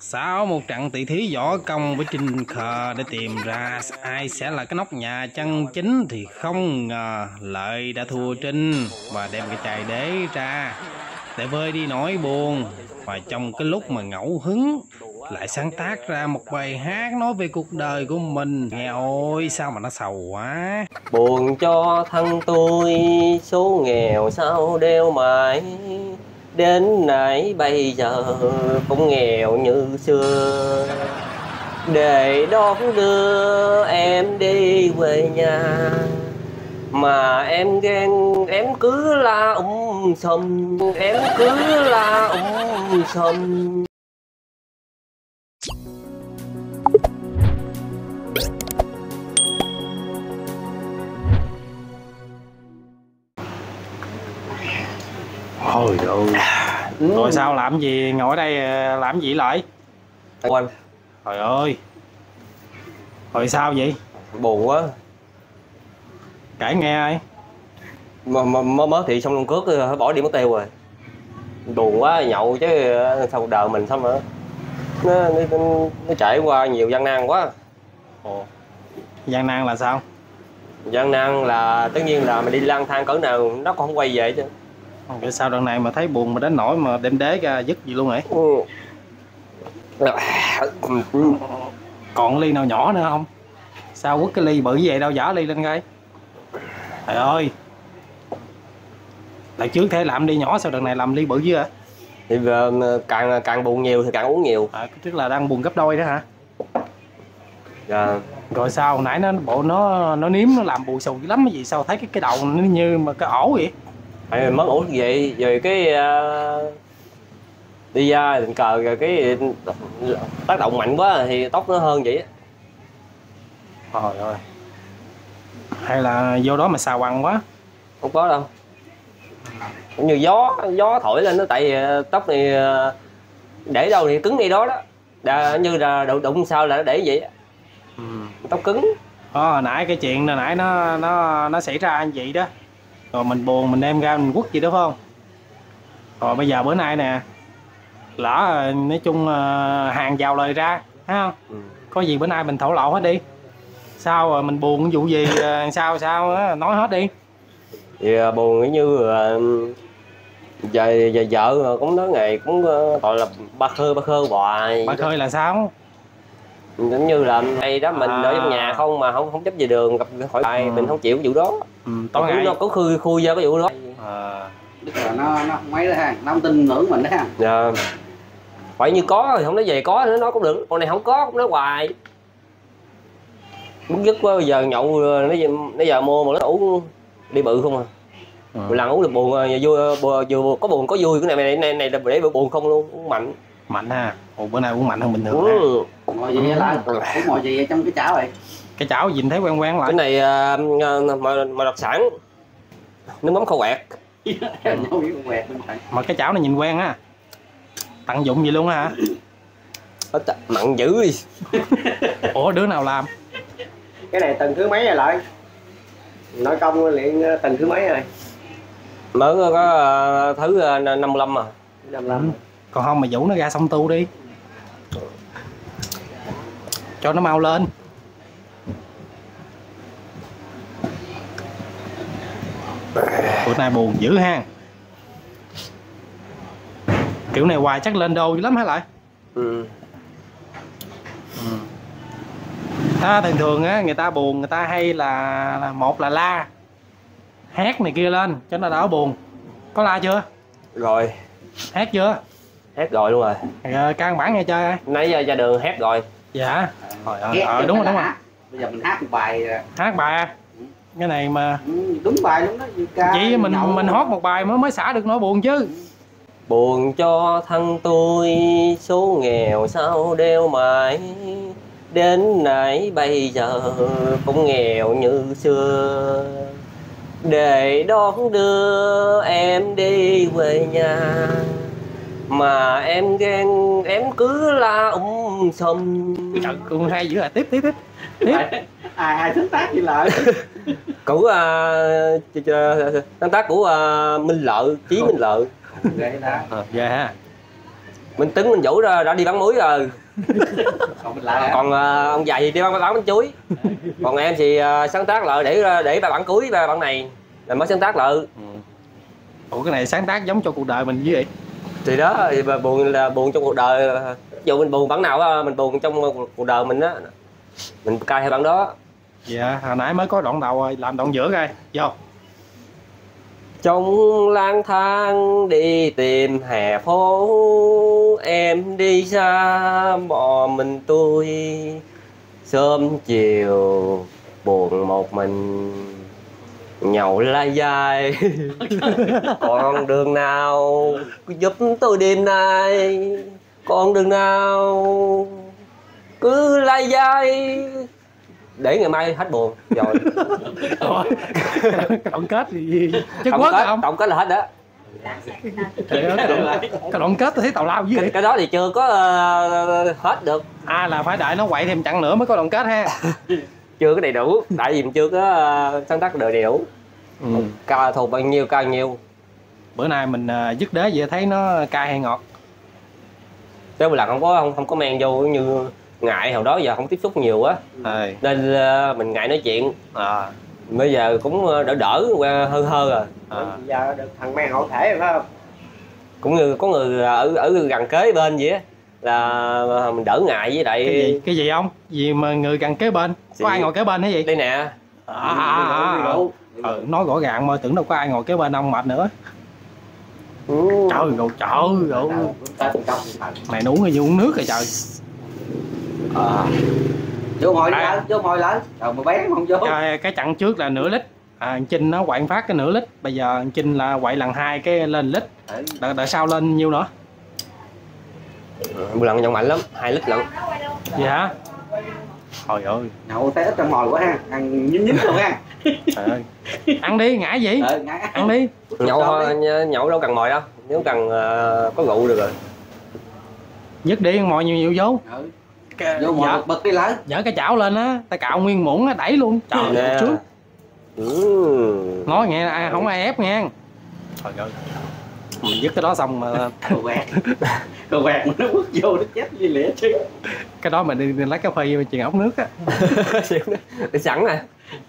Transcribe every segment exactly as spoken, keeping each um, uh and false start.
Sau một trận tỷ thí võ công với Trinh Khờ để tìm ra ai sẽ là cái nóc nhà chân chính thì không ngờ Lợi đã thua Trinh và đem cái chai đế ra để vơi đi nỗi buồn. Và trong cái lúc mà ngẫu hứng lại sáng tác ra một bài hát nói về cuộc đời của mình. Nghe ôi sao mà nó sầu quá. Buồn cho thân tôi số nghèo sao đeo mãi, đến nãy bây giờ cũng nghèo như xưa. Để đón đưa em đi về nhà mà em ghen em cứ la um sùm, em cứ la um sùm. Ôi trời ơi. Rồi sao làm gì ngồi ở đây làm gì lại? Quanh. Trời ơi. Rồi sao vậy? Buồn quá. Kể nghe ai. Mà mới mới thị xong luôn cướp phải bỏ đi mất tiêu rồi. Buồn quá nhậu chứ sao đời mình xong nữa. Nó, nó, nó trải qua nhiều gian nan quá. Ồ. Gian nan là sao? Gian nan là tất nhiên là mình đi lang thang cỡ nào nó còn không quay về chứ. Vậy sao đoạn này mà thấy buồn mà đến nỗi mà đem đế ra dứt gì luôn vậy? Ừ. Còn ly nào nhỏ nữa không? Sao quất cái ly bự như vậy đâu, dở ly lên coi. Trời ơi. Lần trước thế làm ly nhỏ, sao đợt này làm ly bự dữ hả? Thì càng càng buồn nhiều thì càng uống nhiều. À, tức là đang buồn gấp đôi đó hả? Dạ. Rồi sao nãy nó bộ nó nó nếm nó làm bù xù dữ lắm cái gì, sao thấy cái cái đầu nó như mà cái ổ vậy? Tại mất ổ vậy rồi cái uh, đi ra tình cờ rồi cái tác động mạnh quá thì tóc nó hơn vậy. Trời ơi. Hay là vô đó mà xào quằn quá? Không có đâu. Cũng như gió gió thổi lên nó, tại tóc này để đâu thì cứng ngay đó đó. Đã, như là đụng, đụng sao là nó để vậy. Ừ. Tóc cứng. Ờ, hồi nãy cái chuyện hồi nãy nó nó nó xảy ra như vậy đó. Rồi mình buồn mình đem ra mình quất gì đó phải không? Rồi bây giờ bữa nay nè, lỡ nói chung hàng vào lời ra, thấy không? Ừ. Có gì bữa nay mình thổ lộ hết đi. Sao rồi mình buồn vụ gì sao sao đó, nói hết đi. Thì buồn như giờ giờ vợ cũng nói ngày cũng gọi là ba khơi ba khơi hoài. Ba khơi là sao? Giống như là đây đó mình à. Ở trong nhà không mà không không chấp về đường gặp khỏi bài. Ừ. Mình không chịu cái vụ đó. Ừ, tối ngày nó có khui khui ra cái vụ đó. À. Tức là nó nó không mấy đó ha, nó không tin ngưỡng mình đó ha. Dạ. Phải như có thì không nói về có nữa nói cũng được, con này không có cũng nói hoài. Bức dứt quá, giờ nhậu nó giờ, nó giờ mua mà nó uống đi bự không à. Ừ. Một lần uống được buồn vui, vừa có buồn có vui, cái này này này, này là để buồn không luôn, uống mạnh. Mạnh ha. Ồ, bữa nay uống mạnh hơn bình thường. Ừ. Ngồi gì vậy lại? Uống ngồi gì vậy trong cái chảo này? Cái chảo nhìn thấy quen quen lại. Cái này uh, mà, mà đặc sản nước mắm kho quẹt. Mà cái chảo này nhìn quen á. Tận dụng gì luôn hả? Mặn dữ đi. Ủa đứa nào làm? Cái này tuần thứ mấy rồi lại? Nói công luyện tuần thứ mấy rồi? Mới có uh, thứ uh, năm mươi lăm à. năm mươi lăm. Ừ. Còn không mà Vũ nó ra xong tu đi. Cho nó mau lên. Bữa nay buồn dữ ha. Kiểu này hoài chắc lên đô dữ lắm hả lại? Ừ. Ừ. À, thường thường á người ta buồn người ta hay là, là một là la, hát này kia lên cho nó đỡ buồn. Có la chưa? Rồi. Hát chưa? Hát rồi luôn rồi. Rồi căn bản nghe chơi. Nãy giờ ra đường hát rồi. Dạ. Trời ơi, ờ, đúng rồi đúng rồi. Bây giờ mình hát một bài. Hát bài à? Cái này mà ừ, đúng bài đúng đó. Ca, chỉ mình nhậu. Mình hót một bài mới mới xả được nỗi buồn chứ. Buồn cho thân tôi số nghèo sao đeo mãi, đến nãy bây giờ cũng nghèo như xưa. Để đón đưa em đi về nhà mà em ghen em cứ la um sùm. Trời cũng hay dữ à. Tiếp tiếp tiếp tiếp. Ai ai sáng tác gì lại? Của uh, sáng tác của uh, Minh Lợi, Chí Minh Lợi. Ghê đó. Ờ, ghê ha. Minh Tuấn, Minh Vũ đã, đã đi bán muối rồi. Còn mình lại Còn uh, ông già thì đi bán bán bánh chuối. Còn em thì uh, sáng tác lại để để ba bạn cuối ba bạn này là mới sáng tác lại. Ừ. Ủa cái này sáng tác giống cho cuộc đời mình với vậy? Thì đó thì buồn là buồn trong cuộc đời. Dù mình buồn bản nào mình buồn trong cuộc đời mình á, mình cai theo bản đó. Dạ hồi nãy mới có đoạn đầu rồi, làm đoạn giữa coi vô. Trong lang thang đi tìm hè phố, em đi xa bỏ mình tôi, sớm chiều buồn một mình nhậu lai dai. Con đường nào giúp tôi đêm nay, con đường nào cứ lai dai để ngày mai hết buồn rồi. Đoạn kết thì chứ Tổng quất kết, không? tổng kết là hết đó. Cái đoạn kết tôi thấy tào lao với cái, vậy. cái đó thì chưa có uh, hết được. À là phải đợi nó quậy thêm chặng nữa mới có đoạn kết ha. Chưa có đầy đủ, tại vì mình chưa có uh, sáng tác đầy đủ. Ừ. Ca thuộc bao nhiêu ca nhiêu. Bữa nay mình uh, dứt đế vậy thấy nó cay hay ngọt? Chứ một lần không có không, không có men vô như ngại hồi đó giờ không tiếp xúc nhiều á. À. Nên uh, mình ngại nói chuyện. À. Bây giờ cũng đỡ đỡ hơi hơi rồi. À. Giờ được thằng men hậu thể rồi phải không? Cũng như có người ở ở gần kế bên vậy á là mình đỡ ngại với lại cái gì cái gì không gì mà người gần kế bên có ai ngồi kế bên hay gì đây nè. À, à, à, à. Ừ, nói rõ ràng mà tưởng đâu có ai ngồi kế bên ông mệt nữa. Ừ. Trời rồi trời rồi này uống rồi uống nước rồi trời. À. Vô ngồi lại vô ngồi lại rồi mà bén không vô. Cái, cái chặng trước là nửa lít. À, Chinh nó quậy phát cái nửa lít, bây giờ Chinh là quậy lần hai cái lên lít. Đợi, đợi sau lên nhiêu nữa? Một lần nhận mạnh lắm, hai lít lận. Vậy hả? Trời ơi. Nhậu thấy ít trong mồi quá ha, ăn nhín nhín luôn ha. Trời ơi. Ăn đi, ngã gì? Ừ, ngã. Ăn đi. Nhậu nhậu đâu cần mồi đâu, nếu cần uh, có rượu được rồi. Dứt đi mồi nhiều nhiều vô. Ừ. Cái, vô mồi bật, bật đi lại. Dở cái chảo lên á, ta cạo nguyên muỗng á, đẩy luôn. Trời ơi, trước. Ừ. Nói nghe ai không ai ép nha. Trời ơi. Mình dứt cái đó xong mà Cô quẹt Cô quẹt mà nó bước vô nó chết đi lẽ chứ. Cái đó mình đi, đi lấy cà phê mà chuyền ống nước á. Để sẵn nè.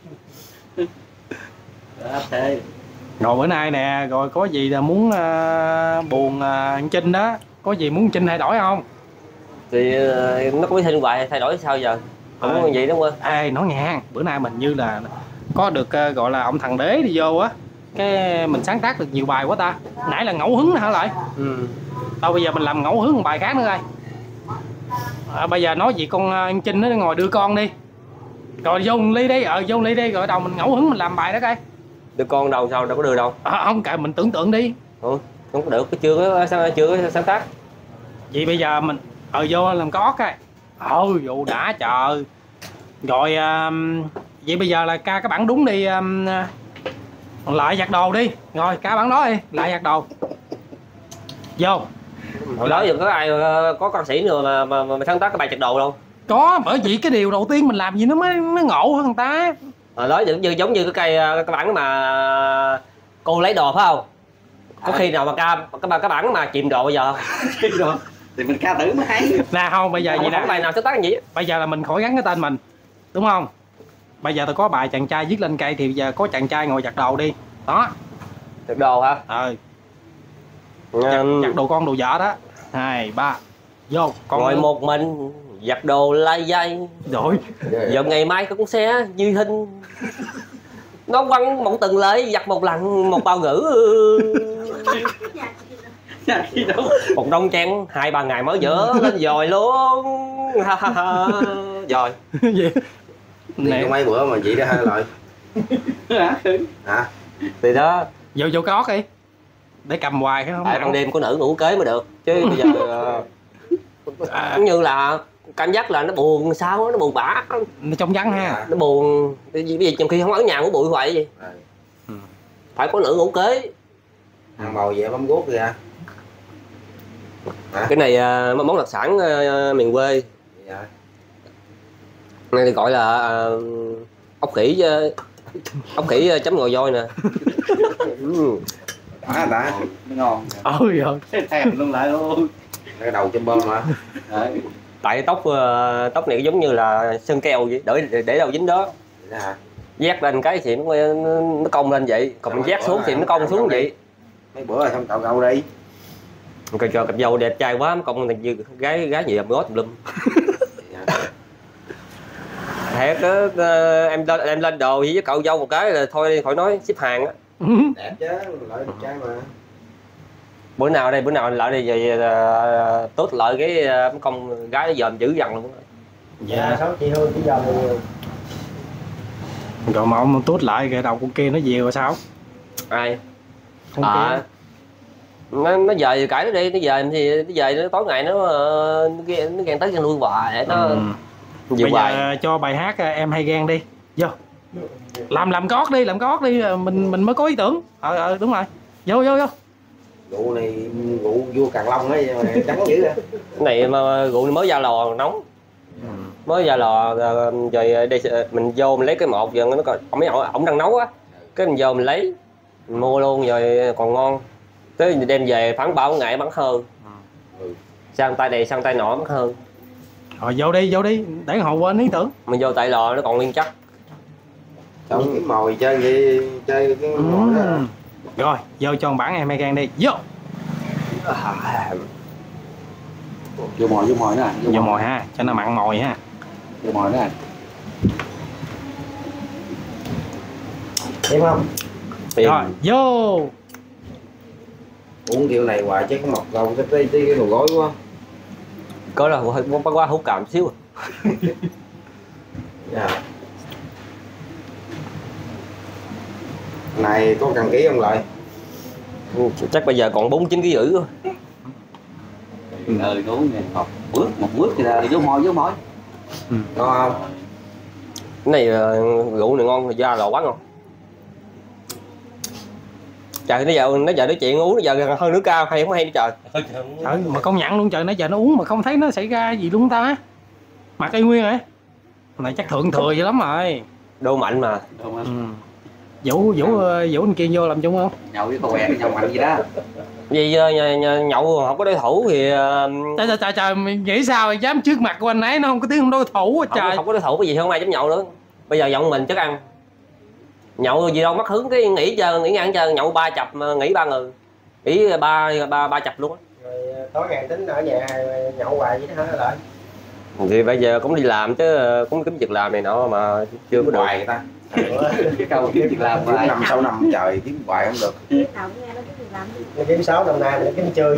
Rồi bữa nay nè, rồi có gì là muốn uh, buồn uh, Chinh đó, có gì muốn Chinh thay đổi không? Thì uh, nó có thêm hoài thay đổi sao giờ? Không có gì đúng không? Ê nói nghe, bữa nay mình như là có được uh, gọi là ông thằng đế đi vô á, cái mình sáng tác được nhiều bài quá ta. Nãy là ngẫu hứng hả lại? Ừ. Thôi bây giờ mình làm ngẫu hứng một bài khác nữa coi. À, bây giờ nói gì con uh, Chinh nó ngồi đưa con đi. Rồi vô ly đi, ờ vô ly đi rồi đầu mình ngẫu hứng mình làm bài đó coi. Đưa con đâu sao đâu có đưa đâu. À, không kệ mình tưởng tượng đi. Ừ, không có được, chưa có chưa có sáng tác. Vậy bây giờ mình ờ vô làm có coi. Ôi vụ đã trời. Rồi um, vậy bây giờ là ca các bạn đúng đi um, lại giặt đồ đi. Rồi ca bản đó đi, lại giặt đồ. Vô. Hồi đó giờ có ai có ca sĩ nữa mà mà, mà, mà sáng tác cái bài giặt đồ đâu. Có, bởi vì cái điều đầu tiên mình làm gì nó mới mới ngộ hơn người ta. Hồi đó giống như giống như cái cây cái bản mà cô lấy đồ phải không? Có à. Khi nào mà ca cái cái bản mà chìm đồ bây giờ chìm đồ thì mình ca thử mới hay. Nè không bây giờ không, vậy nè. Bài nào sáng tác gì? Bây giờ là mình khỏi gắn cái tên mình. Đúng không? Bây giờ tôi có bài chàng trai viết lên cây thì bây giờ có chàng trai ngồi giặt đồ đi. Đó. Giặt đồ hả? Ờ. Giặt, giặt đồ con đồ vợ đó. Hai ba. Vô, con ngồi một mình giặt đồ lai dây. Rồi. Giờ ngày mai có con xe Duy Hinh nó quăng một tuần lễ giặt một lần một bao ngữ. Một đông trang hai ba ngày mới dỡ lên dòi luôn. Rồi đi có mấy bữa mà chị đó hai loại hả? Thì đó vô vô cái ót đi để cầm hoài không? Tại ban đêm có nữ ngủ kế mới được chứ bây giờ à. Cũng như là cảm giác là nó buồn sao nó buồn bã, nó trong vắng ha, nó buồn vì vì trong khi không ở nhà ngủ bụi hoài gì à. Ừ. Phải có nữ ngủ kế. Ăn bầu về bấm guốc kìa. Cái này uh, món đặc sản uh, miền quê. Dạ. Này thì gọi là uh, ốc khỉ uh, ốc khỉ uh, chấm ngồi voi nè. Đã đã nó ngon. Ôi giời. Thèm luôn lại luôn. cái đầu châm bơm mà. Tại tóc uh, tóc này giống như là sơn keo vậy, để để đâu dính đó. Vét lên cái thì nó nó cong lên vậy, còn mình vét xuống thì nó cong xuống vậy. Mấy bữa rồi xong cạo cạo đi. Coi cho cặp dâu đẹp trai quá, cong thành như gái gái gì gót tùm lum. Thiệt đó, em lên em lên đồ với cậu dâu một cái là thôi khỏi nói xếp hàng á. Đẹp chứ, lợi đẹp trai mà. Bữa nào đây, bữa nào lại đây về uh, tốt lại cái uh, công gái nó dòm dữ dằn luôn. Dạ, sáu chị Hương cái dòm luôn. Rồi mà ông tốt lại cái đầu con kia nó về rồi sao? Ai? Con À, kia. nó nó về cãi nó đi, nó về thì nó về nó tối ngày nó nó ghen, nó ghen tới cho nuôi hoài nó. Ừ. Bây hoài. Giờ cho bài hát em hay ghen đi. Vô. Làm làm cót đi, làm cót đi, mình mình mới có ý tưởng. Ờ ờ đúng rồi. Vô vô vô. Rượu này rượu vua Càng Long ấy mà trắng dữ vậy. Cái này mà rượu mới ra lò nóng. Ừ. Mới ra lò rồi đây mình vô mình lấy cái một giờ nó còn mấy ổng ổng đang nấu á. Cái mình vô mình lấy mình mua luôn rồi còn ngon. Tới đem về phán bao ngày bắn hơn. Ừ. Sang tay này sang tay nọ bắn hơn. Rồi vô đi, vô đi, để hồi quên ý tưởng. Mình vô tại lò nó còn nguyên chắc. Xong cái mồi chơi vậy, chơi cái mồi đó. Rồi, vô cho một bản em hay gan đi. Vô. Vô mồi, vô mồi nữa. Vô, vô mồi ha, cho nó mặn mồi ha. Vô mồi nữa. Em không? Tìm. Rồi, vô. Uống kiểu này hoài chứ có mọc gầu cái tí cái đồ gối quá. Có là hơi quá quá hút càm xíu. Dạ. Này có cần ký không lại? Chắc bây giờ còn bốn mươi chín ký rưỡi thôi. Ơi uống một bước một bước thì là vô mồi vô mồi. Ừ. Có không? Cái này rượu này ngon, da lò quá ngon. Trời nó giờ nó giờ nói chuyện uống nó giờ hơn nước cao hay không hay trời. Trời mà công nhận luôn trời, nãy giờ nó uống mà không thấy nó xảy ra gì luôn ta. Mặt y nguyên hả? Này chắc thượng thừa vậy lắm rồi. Đô mạnh mà. Đô mạnh. Ừ. Vũ Vũ Vũ anh kia vô làm chung không? Nhậu với con quẹt nhậu mạnh gì đó. Vì uh, nhậu không có đối thủ thì uh... trời trời trời trời mày nghĩ sao mày dám trước mặt của anh ấy nó không có tiếng không đối thủ à, trời. Không, không có đối thủ cái gì không ai dám nhậu nữa. Bây giờ giọng mình chắc ăn. Nhậu gì đâu mất hứng cái nghỉ chờ nghỉ ngang chờ nhậu ba chập nghỉ ba người. Nghỉ ba ba ba chập luôn á. Rồi tối ngày tính ở nhà nhậu hoài vậy đó hả lại? Thì bây giờ cũng đi làm chứ cũng kiếm việc làm này nọ mà chưa có được. Hoài người ta. Cái câu kiếm việc làm kiếm năm sáu năm trời kiếm hoài không được. Nó kiếm sáu năm nay nó kiếm chơi.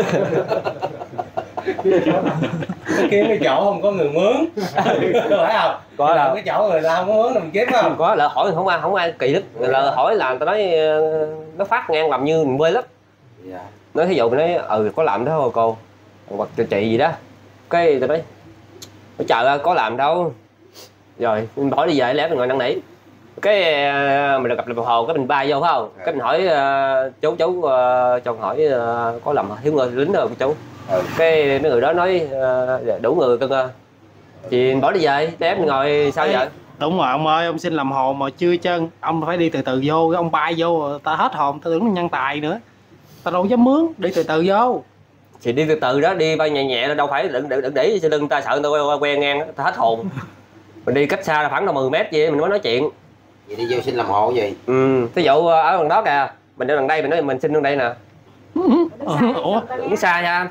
Kiếm cái chỗ không có người mướn. Phải không? Có là cái chỗ người ta không có mướn là mình kiếm không? Có là hỏi không ai không ai kỳ lắm. Là hỏi là người ta nói nó phát ngang làm như mình quê lắm. Dạ. Nói thí dụ mình nói ừ có làm đó không cô hoặc cho chị gì đó cái tôi nói trời có làm đâu rồi mình bỏ đi về lẽ mình ngồi năn nỉ cái mình được gặp lại một hồ cái mình bay vô phải không cái mình hỏi uh, chú chú uh, cho hỏi uh, có làm thiếu người lính rồi chú ừ. Cái mấy người đó nói uh, đủ người cưng uh. Thì mình bỏ đi về để mình ngồi sao vậy đúng rồi ông ơi, ông xin làm hồ mà chưa chân ông phải đi từ từ vô, cái ông bay vô ta hết hồn ta tưởng nhân tài nữa, ta đâu dám mướn, đi từ từ vô. Thì đi từ từ đó, đi bay nhẹ nhẹ đâu phải đừng đừng, đừng để cho lưng ta sợ người ta quen ngang ta hết hồn. Mình đi cách xa là khoảng là mười mét vậy mình mới nói chuyện. Vậy đi vô xin làm hộ gì? Ừ, ví dụ ở gần đó kìa, mình ở gần đây mình nói mình xin gần đây nè. Ủa đứng xa nha.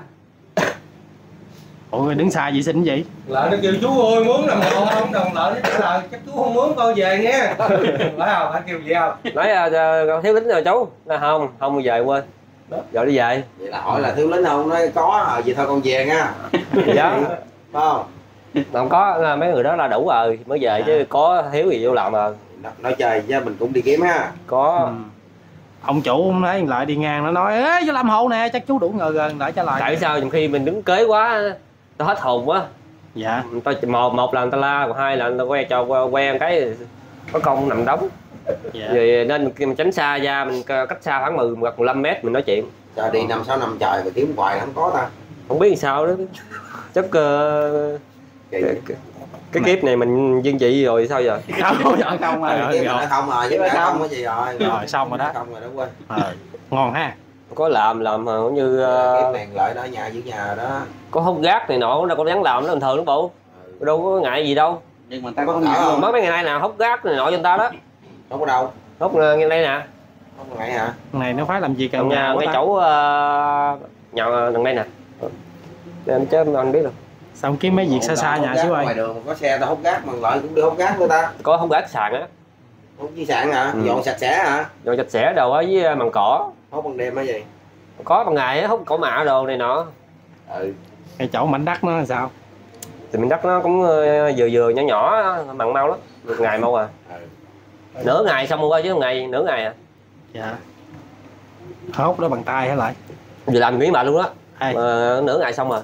Ủa đứng xa vậy xin gì? Lợi nó kêu chú ơi muốn làm hộ không, đồng lợi nó trả lời chắc chú không muốn coi về nghe. Phải không? Phải kêu gì không? Nói uh, thiếu lính rồi chú. Nói không, không về quên. Rồi đi về. Vậy là hỏi là thiếu lính không? Nói có, à, vậy thôi con về nha. Dạ. Phải không? Không có, mấy người đó là đủ rồi mới về à. Chứ có thiếu gì vô làm rồi. Nói chơi chứ mình cũng đi kiếm ha. Có. Ừ. Ông chủ ông thấy lại đi ngang nó nói ê vô làm hộ nè chắc chú đủ ngờ gần lại trả lời. Tại sao nhiều khi mình đứng kế quá tao hết hồn quá. Dạ. Tao một một là người ta la, còn hai là người ta quen cho quen cái có công nằm đóng. Dạ. Rồi nên mình tránh xa ra, mình cách xa khoảng mười hoặc mười lăm mét mình nói chuyện. Trời đi năm sáu năm trời mà kiếm hoài không có ta. Không biết sao đó. Chắc uh, cái, cái, cái kiếp này mình dương vị rồi sao giờ? Không không rồi. Không rồi, chứ không rồi, chứ không có gì rồi. Rồi xong rồi đó. Không rồi đó quên. Ờ, ngon ha. Có làm làm mà cũng như cái uh, này lợi đó ở nhà giữ nhà đó. có hút gác này nọ đâu có dám làm nó bình thường lắm bộ. Ừ. Đâu có ngại gì đâu. Nhưng mà ta có Có nhận không? luôn. Mới mấy ngày nay nè hút gác này nọ cho người ta đó. Không có đâu. Hút uh, ngay đây nè. Không có ngại hả? này nó phải làm gì Trong cần nhà nhà ngay chỗ uh, nhà đằng đây nè. Nên chứ anh biết đâu. xong kiếm mấy việc xa xa Hút nhà gác xíu ơi. ngoài đường mà có xe tao hút gác mà lợi cũng đi hút gác với ta. Có hút gác sàn á. Hút chiếc sạn hả? Ừ. Dọn sạch sẽ hả? Rồi sạch sẽ đồ á với mbằng cỏ. Hút ban đêm hả gì? Có ban ngày á hút cỏ mạ đồ này nọ. Ừ. Cái chỗ mảnh đất nó là sao? Thì miền đất nó cũng uh, vừa vừa nhỏ nhỏ mặn mau lắm. Một ngày mau à. Ừ. Nửa ngày xong rồi chứ một ngày nửa ngày à. Dạ. Hốt đó bằng tay hả lại? Vừa làm nghỉ mà luôn đó. Ê, Mà nửa ngày xong rồi.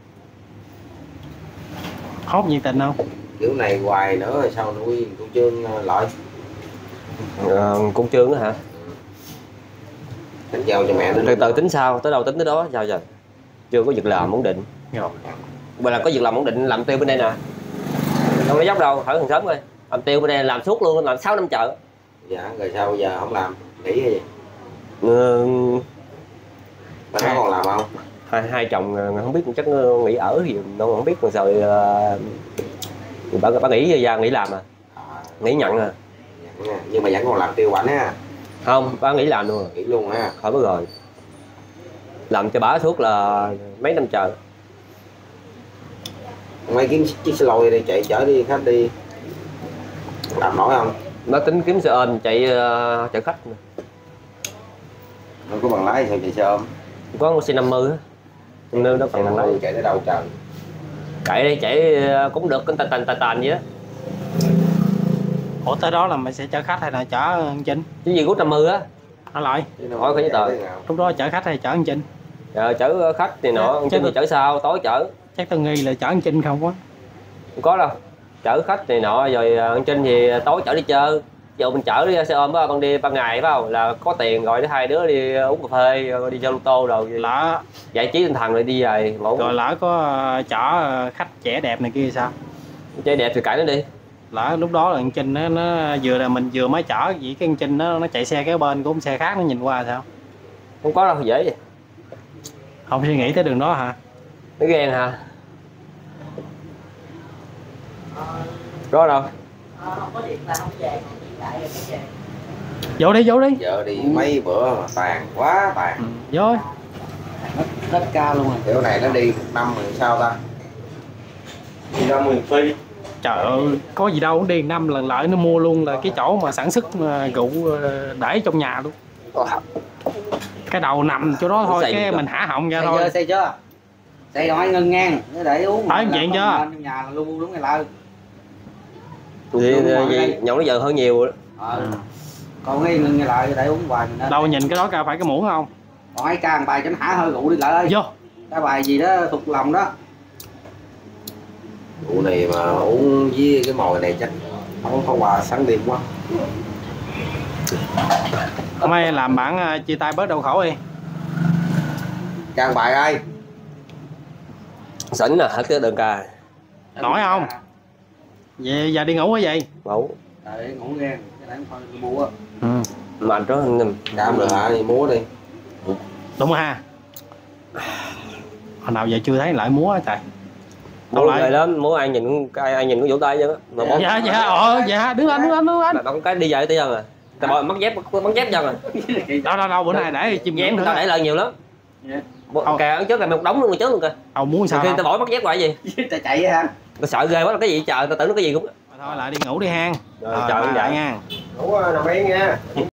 hốt nhiệt tình không? Kiểu này hoài nữa rồi sao nuôi cô Trương uh, lợi. Ờ, cung trương đó hả? Tính giao cho mẹ nó. Từ từ tính sao, tới đâu tính tới đó sao giờ? Chưa có việc làm ổn định. Rồi. Bây là có việc làm ổn định làm tiêu bên đây nè. Đâu có dốc đâu, hỏi thằng sớm coi. Làm tiêu bên đây làm suốt luôn, làm sáu năm chợ. Dạ rồi sao bây giờ không làm? Nghỉ hay gì? Ừ, Bà nó còn làm không? hai, hai chồng không biết chắc nghỉ ở gì đâu không biết rồi rồi uh, bà, bà nghỉ ra nghỉ làm à, À, nghỉ nhận à. nhận, nhưng mà vẫn còn làm tiêu bảnh á. Không, bà nghỉ làm luôn rồi. Nghỉ luôn ha. Khỏi mới rồi. Làm cho bà suốt là mấy năm trời. Mấy kiếm chiếc xe lôi đi chạy chở đi khách đi. Làm nổi không? Nó tính kiếm xe ôm chạy uh, chở khách. Không có bằng lái sao chạy xe ôm? Có một xe năm mươi á. Nên nó còn lái. Chạy tới đâu trời? Chạy đi chạy uh, cũng được, cái tàn tàn tàn tàn vậy đó. Ủa tới đó là mày sẽ chở khách hay là chở anh Trinh? Cái gì của năm mươi á. Nó lại. Hỏi cái giấy tờ. Lúc đó chở khách hay chở anh Trinh? Ờ, chở khách thì nọ, Chứ Trinh thì được. chở sau, tối chở. Chắc tao nghi là chở anh Trinh không á. Không có đâu. Chở khách thì nọ rồi anh Trinh thì tối chở đi chơi. Giờ mình chở đi xe ôm á, con đi ban ngày phải không? Là có tiền rồi hai đứa đi uống cà phê, rồi đi chơi lô tô rồi. Lỡ Giải trí tinh thần rồi đi về. Ngủ. rồi lỡ có ờ, chở ờ, khách trẻ đẹp này kia sao? Chơi đẹp thì cãi nó đi. Lỡ lúc đó là anh Trinh nó, nó vừa là mình vừa mới chở vậy cái anh Trinh nó nó chạy xe kế bên của xe khác nó nhìn qua sao? Không có đâu, dễ vậy. Không suy nghĩ tới đường đó hả? Nó ghen hả? Có đâu? Vô đi vô đi. Vợ đi mấy bữa mà tàn quá tàn. Ừ, vô. Đất ca luôn rồi. Kiểu này nó đi một năm rồi sao ta? Đi ra miền Phi. Trời ơi, có gì đâu, đi năm lần lại nó mua luôn là cái chỗ mà sản xuất ờ, rượu ờ, để trong nhà luôn. Cái đầu nằm chỗ đó thôi, Xây cái được. mình hả họng ra Xây thôi. chưa, xây chưa? Xây rồi ngân ngang, để uống. Thấy Là vậy không chưa? nên trong nhà luôn đúng ngày lơ. Gì, gì, nhậu nó giờ hơi nhiều rồi đó. Ờ. Còn cái ngân ngày lơ để uống hoài mình nên. Đâu nhìn cái đó ca phải cái muỗng không? Còn ai ca một bài cho nó hả hơi rượu đi lại ơi. Vô. Cái bài gì đó thuộc lòng đó. Vụ này mà uống với cái mồi này chắc không có quà sáng đêm quá. Hôm nay làm bản ờ, chia tay bớt đau khổ đi. Trang bài ai? Sỉnh nè, hết cái đơn ca. Nổi không? Về giờ đi ngủ hả vậy? Ngủ. Để ngủ ghen, cái đấy thôi mua. Ừ. Mà anh đó anh Cam rồi hả? Thì múa đi. Đúng ha. Hồi nào giờ chưa thấy lại múa hả trời? Đâu lại? lại lắm, muốn ai nhìn ai ai nhìn cũng vỗ tay chứ á. Mà bóng Dạ dạ ờ dạ đứng lên đứng lên đứng lên. mà bóng cái đi về tới dân à. Ta bỏ mất dép mất dép dân à. Đâu đâu đâu bữa nay để chim Dép ngưỡng người ta nữa. để lời nhiều lắm. Bộ- Kè ở trước là một đống luôn rồi trước luôn kìa. Ông muốn sao? Khi Không? ta bỏ mất dép hoài gì? Ta chạy hả? Ta sợ ghê quá, cái gì trời ta tưởng nó cái gì cũng. Thôi lại đi ngủ đi hang. Rồi, Rồi, chào bye anh bye Dạ. nha. Ngủ nằm yên nha.